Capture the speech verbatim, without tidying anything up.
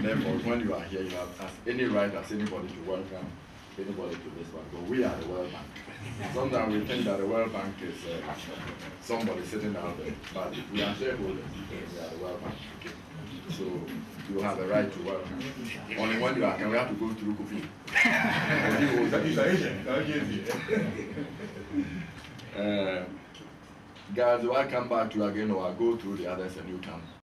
therefore, when you are here, you have as any right as anybody to welcome anybody to this one. But we are the World Bank. Sometimes we think that the World Bank is uh, somebody sitting out there, but we are shareholders. We are the World Bank. So you have a right to welcome. Only when you are, can we have to go through Kofi? uh, guys, do I come back to you again, or I go through the others and you come?